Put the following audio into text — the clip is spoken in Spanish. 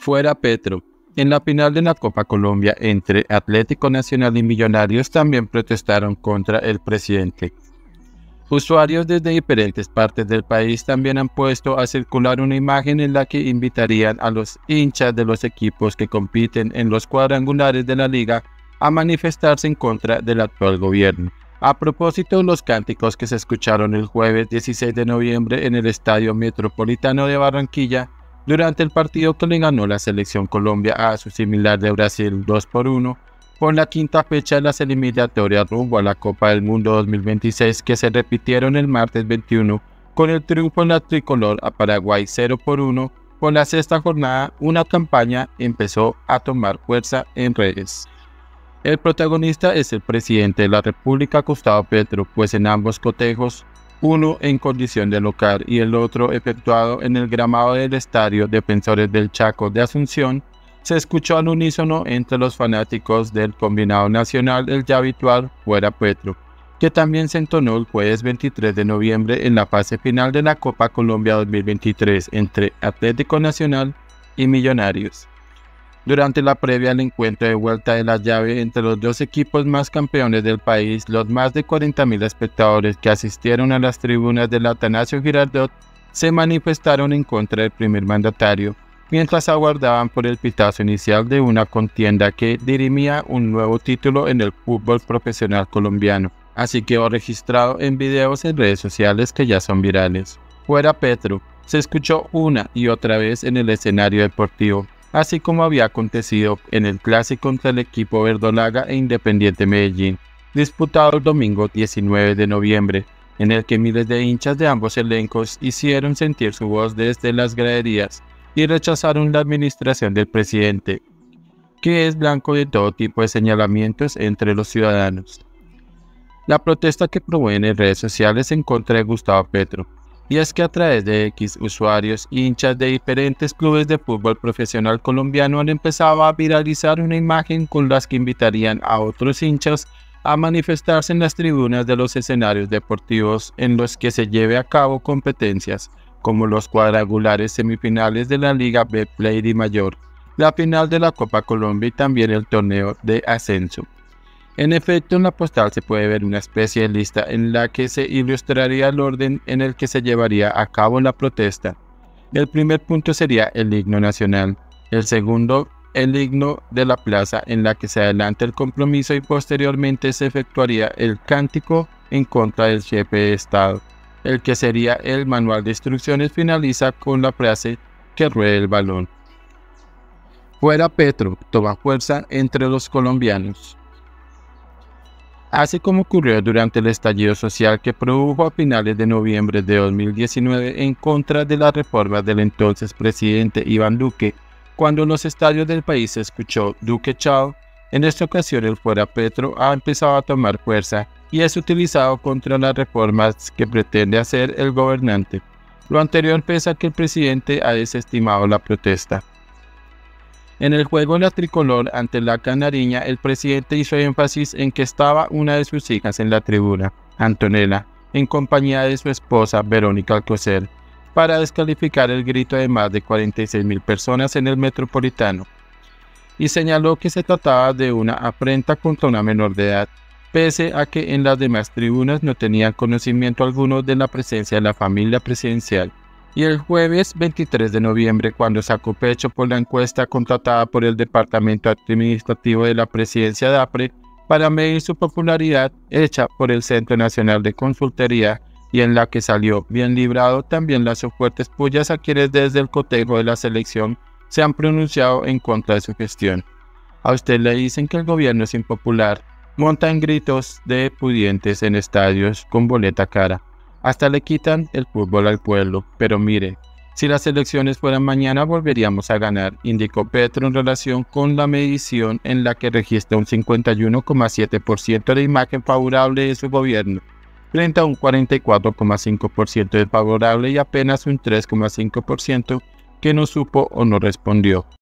Fuera Petro. En la final de la Copa Colombia entre Atlético Nacional y Millonarios también protestaron contra el presidente. Usuarios desde diferentes partes del país también han puesto a circular una imagen en la que invitarían a los hinchas de los equipos que compiten en los cuadrangulares de la liga a manifestarse en contra del actual gobierno. A propósito, los cánticos que se escucharon el jueves 16 de noviembre en el Estadio Metropolitano de Barranquilla durante el partido que le ganó la Selección Colombia a su similar de Brasil 2-1, por la quinta fecha de las eliminatorias rumbo a la Copa del Mundo 2026 que se repitieron el martes 21 con el triunfo en la tricolor a Paraguay 0-1, por la sexta jornada una campaña empezó a tomar fuerza en redes. El protagonista es el presidente de la República, Gustavo Petro, pues en ambos cotejos, uno en condición de local y el otro efectuado en el gramado del Estadio Defensores del Chaco de Asunción, se escuchó al unísono entre los fanáticos del combinado nacional el ya habitual Fuera Petro, que también se entonó el jueves 23 de noviembre en la fase final de la Copa Colombia 2023 entre Atlético Nacional y Millonarios. Durante la previa al encuentro de vuelta de la llave entre los dos equipos más campeones del país, los más de 40.000 espectadores que asistieron a las tribunas del Atanasio Girardot se manifestaron en contra del primer mandatario, mientras aguardaban por el pitazo inicial de una contienda que dirimía un nuevo título en el fútbol profesional colombiano. Así quedó registrado en videos en redes sociales que ya son virales. Fuera Petro se escuchó una y otra vez en el escenario deportivo, así como había acontecido en el clásico entre el equipo verdolaga e Independiente Medellín, disputado el domingo 19 de noviembre, en el que miles de hinchas de ambos elencos hicieron sentir su voz desde las graderías y rechazaron la administración del presidente, que es blanco de todo tipo de señalamientos entre los ciudadanos. La protesta que promueven en redes sociales en contra de Gustavo Petro, y es que a través de X usuarios e hinchas de diferentes clubes de fútbol profesional colombiano han empezado a viralizar una imagen con las que invitarían a otros hinchas a manifestarse en las tribunas de los escenarios deportivos en los que se lleve a cabo competencias, como los cuadrangulares semifinales de la Liga Betplay Di Mayor, la final de la Copa Colombia y también el torneo de ascenso. En efecto, en la postal se puede ver una especie de lista en la que se ilustraría el orden en el que se llevaría a cabo la protesta. El primer punto sería el himno nacional, el segundo, el himno de la plaza en la que se adelanta el compromiso y posteriormente se efectuaría el cántico en contra del jefe de Estado. El que sería el manual de instrucciones finaliza con la frase "que ruede el balón". Fuera Petro toma fuerza entre los colombianos. Así como ocurrió durante el estallido social que produjo a finales de noviembre de 2019 en contra de las reformas del entonces presidente Iván Duque, cuando en los estadios del país se escuchó "Duque chao", en esta ocasión el Fuera Petro ha empezado a tomar fuerza y es utilizado contra las reformas que pretende hacer el gobernante. Lo anterior pese a que el presidente ha desestimado la protesta. En el juego de la tricolor ante la Canariña, el presidente hizo énfasis en que estaba una de sus hijas en la tribuna, Antonella, en compañía de su esposa Verónica Alcocer, para descalificar el grito de más de 46.000 personas en el Metropolitano, y señaló que se trataba de una afrenta contra una menor de edad, pese a que en las demás tribunas no tenían conocimiento alguno de la presencia de la familia presidencial. Y el jueves 23 de noviembre, cuando sacó pecho por la encuesta contratada por el Departamento Administrativo de la Presidencia DAPRE para medir su popularidad, hecha por el Centro Nacional de Consultoría, y en la que salió bien librado, también lanzó fuertes pullas a quienes desde el cotejo de la selección se han pronunciado en contra de su gestión. A usted le dicen que el gobierno es impopular, montan gritos de pudientes en estadios con boleta cara. Hasta le quitan el fútbol al pueblo, pero mire, si las elecciones fueran mañana volveríamos a ganar, indicó Petro en relación con la medición en la que registra un 51,7% de imagen favorable de su gobierno, frente a un 44,5% desfavorable y apenas un 3,5% que no supo o no respondió.